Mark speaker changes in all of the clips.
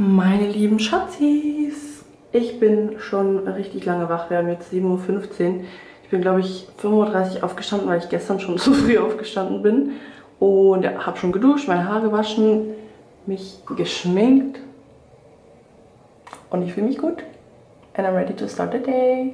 Speaker 1: Meine lieben Schatzis, ich bin schon richtig lange wach. Wir haben jetzt 7:15 Uhr. Ich bin, glaube ich, 5:30 Uhr aufgestanden, weil ich gestern schon zu früh aufgestanden bin. Und ja, habe schon geduscht, meine Haare gewaschen, mich geschminkt. Und ich fühle mich gut. And I'm ready to start the day.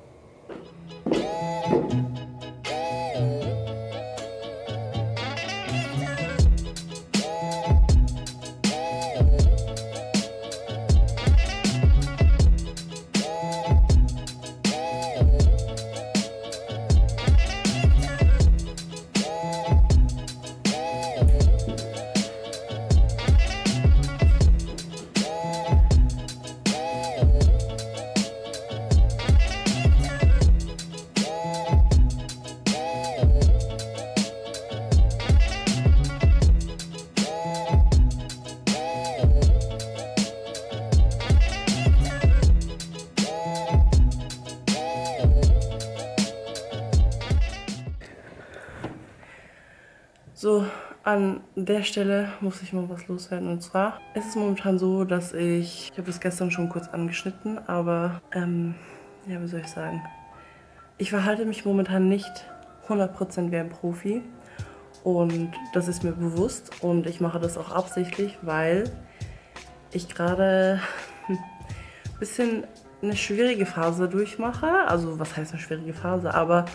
Speaker 1: So, an der Stelle muss ich mal was loswerden. Und zwar ist es momentan so, dass ich habe das gestern schon kurz angeschnitten, aber, ja, wie soll ich sagen? Ich verhalte mich momentan nicht 100% wie ein Profi. Und das ist mir bewusst und ich mache das auch absichtlich, weil ich gerade ein bisschen eine schwierige Phase durchmache. Also, was heißt eine schwierige Phase? Aber,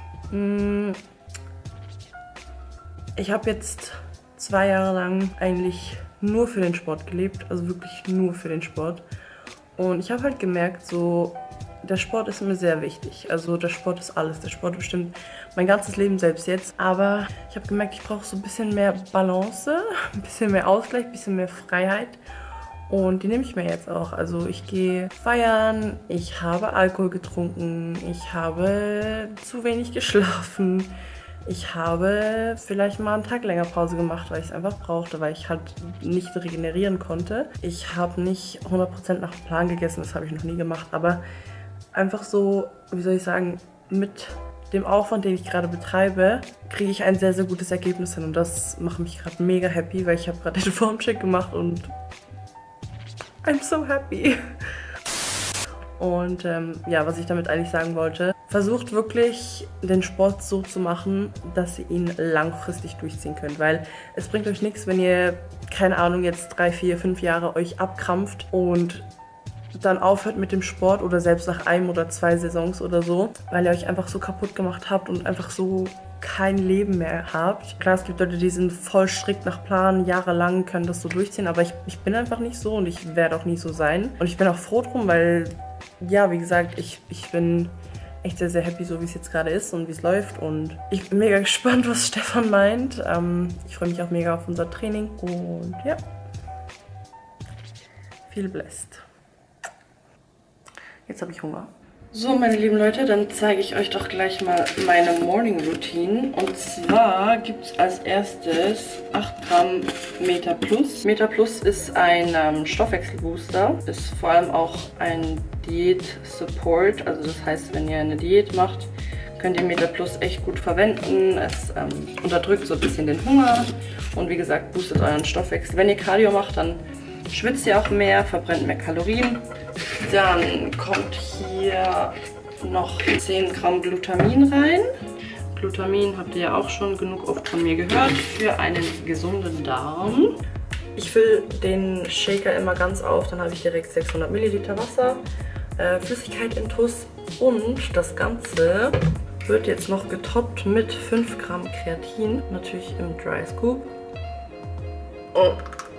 Speaker 1: ich habe jetzt 2 Jahre lang eigentlich nur für den Sport gelebt, also wirklich nur für den Sport. Und ich habe halt gemerkt, so, der Sport ist mir sehr wichtig. Also der Sport ist alles, der Sport bestimmt mein ganzes Leben, selbst jetzt. Aber ich habe gemerkt, ich brauche so ein bisschen mehr Balance, ein bisschen mehr Ausgleich, ein bisschen mehr Freiheit. Und die nehme ich mir jetzt auch. Also ich gehe feiern, ich habe Alkohol getrunken, ich habe zu wenig geschlafen. Ich habe vielleicht mal einen Tag länger Pause gemacht, weil ich es einfach brauchte, weil ich halt nicht regenerieren konnte. Ich habe nicht 100% nach Plan gegessen, das habe ich noch nie gemacht, aber einfach so, wie soll ich sagen, mit dem Aufwand, den ich gerade betreibe, kriege ich ein sehr, sehr gutes Ergebnis hin und das macht mich gerade mega happy, weil ich habe gerade den Formcheck gemacht und I'm so happy. Und ja, was ich damit eigentlich sagen wollte, versucht wirklich den Sport so zu machen, dass ihr ihn langfristig durchziehen könnt. Weil es bringt euch nichts, wenn ihr, keine Ahnung, jetzt 3, 4, 5 Jahre euch abkrampft und dann aufhört mit dem Sport oder selbst nach 1 oder 2 Saisons oder so, weil ihr euch einfach so kaputt gemacht habt und einfach so kein Leben mehr habt. Klar, es gibt Leute, die sind voll strikt nach Plan, jahrelang können das so durchziehen, aber ich bin einfach nicht so und ich werde auch nie so sein. Und ich bin auch froh drum, weil, ja, wie gesagt, ich bin echt sehr, sehr happy, so wie es jetzt gerade ist und wie es läuft. Und ich bin mega gespannt, was Stefan meint. Ich freue mich auch mega auf unser Training. Und ja, viel blessed. Jetzt habe ich Hunger. So, meine lieben Leute, dann zeige ich euch doch gleich mal meine Morning Routine. Und zwar gibt es als erstes 8 Gramm Meta Plus. Meta Plus ist ein Stoffwechselbooster, ist vor allem auch ein Diät-Support. Also das heißt, wenn ihr eine Diät macht, könnt ihr Meta Plus echt gut verwenden. Es unterdrückt so ein bisschen den Hunger und wie gesagt, boostet euren Stoffwechsel. Wenn ihr Cardio macht, dann schwitzt ihr auch mehr, verbrennt mehr Kalorien. Dann kommt hier noch 10 Gramm Glutamin rein. Glutamin habt ihr ja auch schon genug oft von mir gehört, für einen gesunden Darm. Ich fülle den Shaker immer ganz auf, dann habe ich direkt 600 Milliliter Wasser, Flüssigkeit in Tuss und das Ganze wird jetzt noch getoppt mit 5 Gramm Kreatin, natürlich im Dry Scoop. Oh.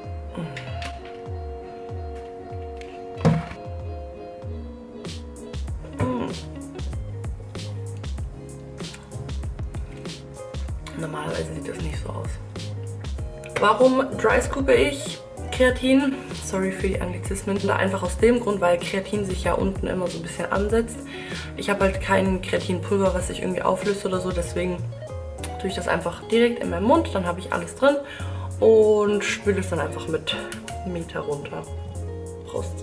Speaker 1: Normalerweise sieht das nicht so aus. Warum dry scoope ich Kreatin? Sorry für die Anglizismen. Einfach aus dem Grund, weil Kreatin sich ja unten immer so ein bisschen ansetzt. Ich habe halt kein Kreatinpulver, was sich irgendwie auflöst oder so. Deswegen tue ich das einfach direkt in meinen Mund. Dann habe ich alles drin und spüle es dann einfach mit Meta runter. Prost.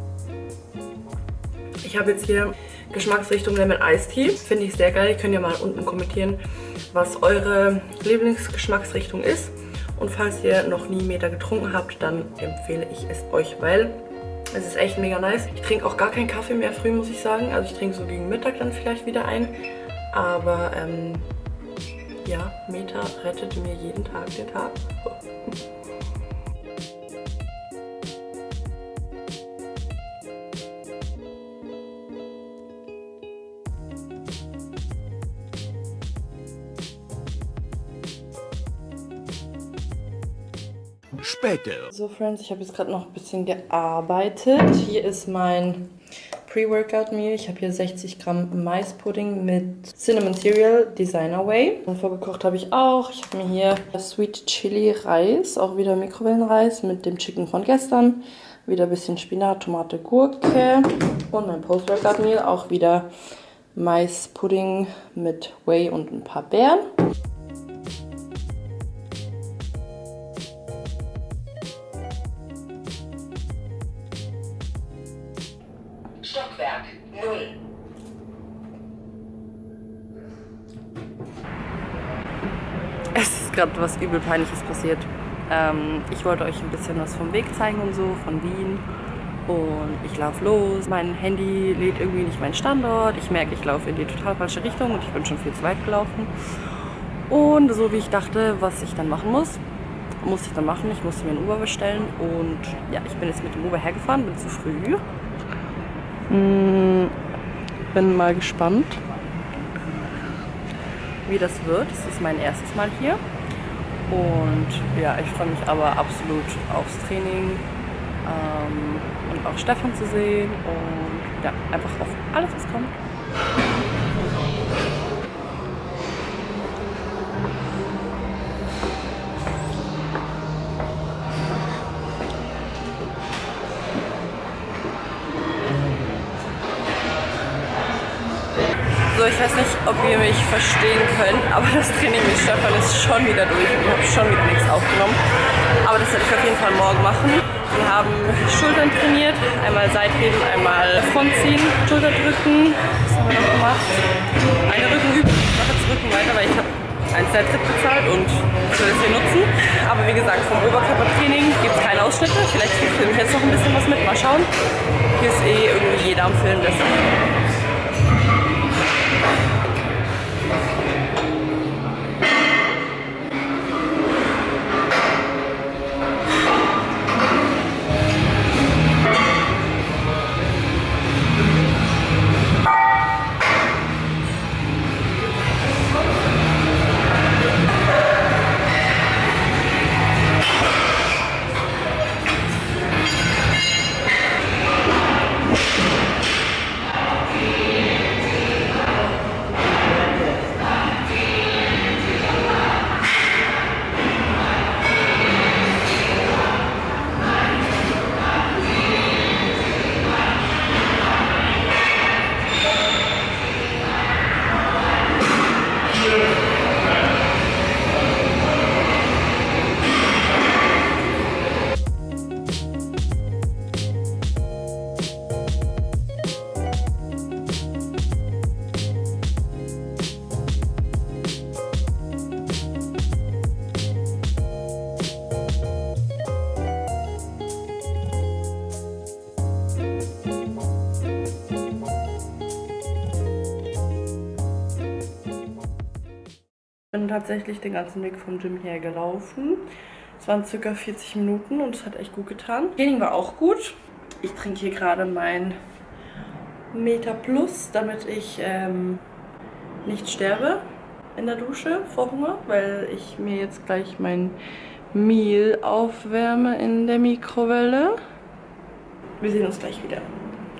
Speaker 1: Ich habe jetzt hier Geschmacksrichtung Lemon Iced Tea. Finde ich sehr geil. Könnt ihr mal unten kommentieren, was eure Lieblingsgeschmacksrichtung ist. Und falls ihr noch nie Meta getrunken habt, dann empfehle ich es euch, weil es ist echt mega nice. Ich trinke auch gar keinen Kaffee mehr früh, muss ich sagen. Also ich trinke so gegen Mittag dann vielleicht wieder ein. Aber ja, Meta rettet mir jeden Tag den Tag.
Speaker 2: Später.
Speaker 1: So, Friends, ich habe jetzt gerade noch ein bisschen gearbeitet. Hier ist mein Pre-Workout-Meal. Ich habe hier 60 Gramm Maispudding mit Cinnamon Cereal Designer Way. Und vorgekocht habe ich auch. Ich habe mir hier Sweet Chili Reis, auch wieder Mikrowellenreis mit dem Chicken von gestern. Wieder ein bisschen Spinat, Tomate, Gurke. Und mein Post-Workout-Meal, auch wieder Maispudding mit Whey und ein paar Beeren.
Speaker 3: Stockwerk 0.
Speaker 1: Es ist gerade was übel Peinliches passiert. Ich wollte euch ein bisschen was vom Weg zeigen und so, von Wien. Und ich laufe los. Mein Handy lädt irgendwie nicht meinen Standort. Ich merke, ich laufe in die total falsche Richtung und ich bin schon viel zu weit gelaufen. Und so wie ich dachte, was ich dann machen muss, musste ich dann machen. Ich musste mir ein Uber bestellen und ja, ich bin jetzt mit dem Uber hergefahren, bin zu früh. Bin mal gespannt, wie das wird. Es ist mein erstes Mal hier und ja, ich freue mich aber absolut aufs Training und auch Stefan zu sehen und ja, einfach auf alles, was kommt. So, ich weiß nicht, ob ihr mich verstehen könnt, aber das Training mit Stefan ist schon wieder durch und ich habe schon wieder nichts aufgenommen. Aber das werde ich auf jeden Fall morgen machen. Wir haben Schultern trainiert, einmal Seitheben, einmal Frontziehen, Schulterdrücken. Was haben wir noch gemacht? Eine Rückenübung. Ich mache jetzt Rücken weiter, weil ich habe einen Tritt bezahlt und ich will das hier nutzen. Aber wie gesagt, vom Oberkörpertraining gibt es keine Ausschnitte. Vielleicht filme ich jetzt noch ein bisschen was mit. Mal schauen. Hier ist eh irgendwie jeder am Filmen, deshalb. Ich bin tatsächlich den ganzen Weg vom Gym her gelaufen. Es waren ca. 40 Minuten und es hat echt gut getan. Training war auch gut. Ich trinke hier gerade mein Meta Plus, damit ich nicht sterbe in der Dusche vor Hunger, weil ich mir jetzt gleich mein Meal aufwärme in der Mikrowelle. Wir sehen uns gleich wieder.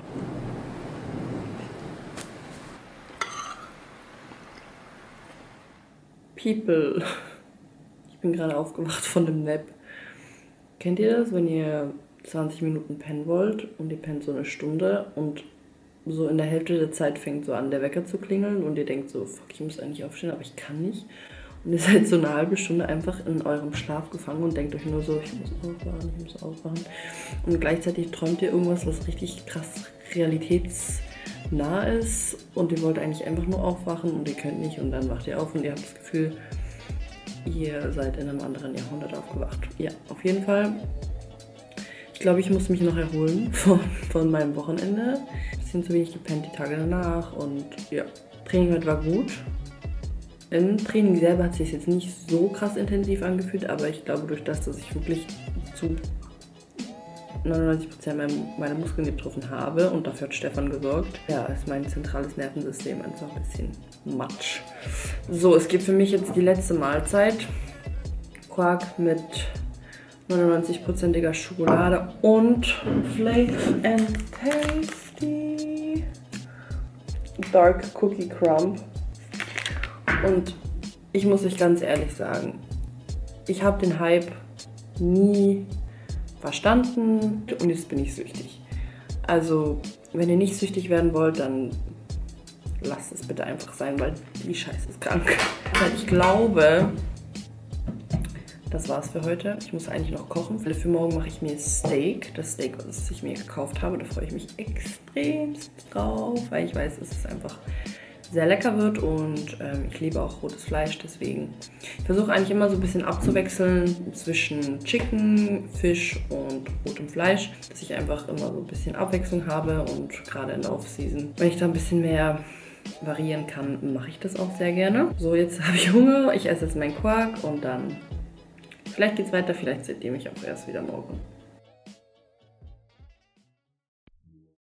Speaker 1: People. Ich bin gerade aufgewacht von dem Nap. Kennt ihr das, wenn ihr 20 Minuten pennen wollt und ihr pennt so eine Stunde und so in der Hälfte der Zeit fängt so an, der Wecker zu klingeln und ihr denkt so, fuck, ich muss eigentlich aufstehen, aber ich kann nicht. Und ihr seid so eine halbe Stunde einfach in eurem Schlaf gefangen und denkt euch nur so, ich muss aufwachen, ich muss aufwachen. Und gleichzeitig träumt ihr irgendwas, was richtig krass realitätsnah ist und ihr wollt eigentlich einfach nur aufwachen und ihr könnt nicht und dann wacht ihr auf und ihr habt das Gefühl, ihr seid in einem anderen Jahrhundert aufgewacht. Ja, auf jeden Fall. Ich glaube, ich muss mich noch erholen von meinem Wochenende. Ein bisschen zu wenig gepennt die Tage danach und ja, Training heute war gut. Im Training selber hat es sich jetzt nicht so krass intensiv angefühlt, aber ich glaube, durch das, dass ich wirklich zu 99% meine Muskeln getroffen habe und dafür hat Stefan gesorgt, ja, ist mein zentrales Nervensystem einfach ein bisschen matsch. So, es gibt für mich jetzt die letzte Mahlzeit. Quark mit 99%iger Schokolade und Flake and Tasty Dark Cookie Crumb. Und ich muss euch ganz ehrlich sagen, ich habe den Hype nie verstanden und jetzt bin ich süchtig. Also, wenn ihr nicht süchtig werden wollt, dann lasst es bitte einfach sein, weil die Scheiße ist krank. Ich glaube, das war's für heute. Ich muss eigentlich noch kochen. Für morgen mache ich mir Steak. Das Steak, was ich mir gekauft habe, da freue ich mich extremst drauf, weil ich weiß, dass es einfach sehr lecker wird und ich liebe auch rotes Fleisch, deswegen ich versuche eigentlich immer so ein bisschen abzuwechseln zwischen Chicken, Fisch und rotem Fleisch, dass ich einfach immer so ein bisschen Abwechslung habe und gerade in der Off-Season, wenn ich da ein bisschen mehr variieren kann, mache ich das auch sehr gerne. So, jetzt habe ich Hunger, ich esse jetzt meinen Quark und dann vielleicht geht's weiter, vielleicht seht ihr mich auch erst wieder morgen.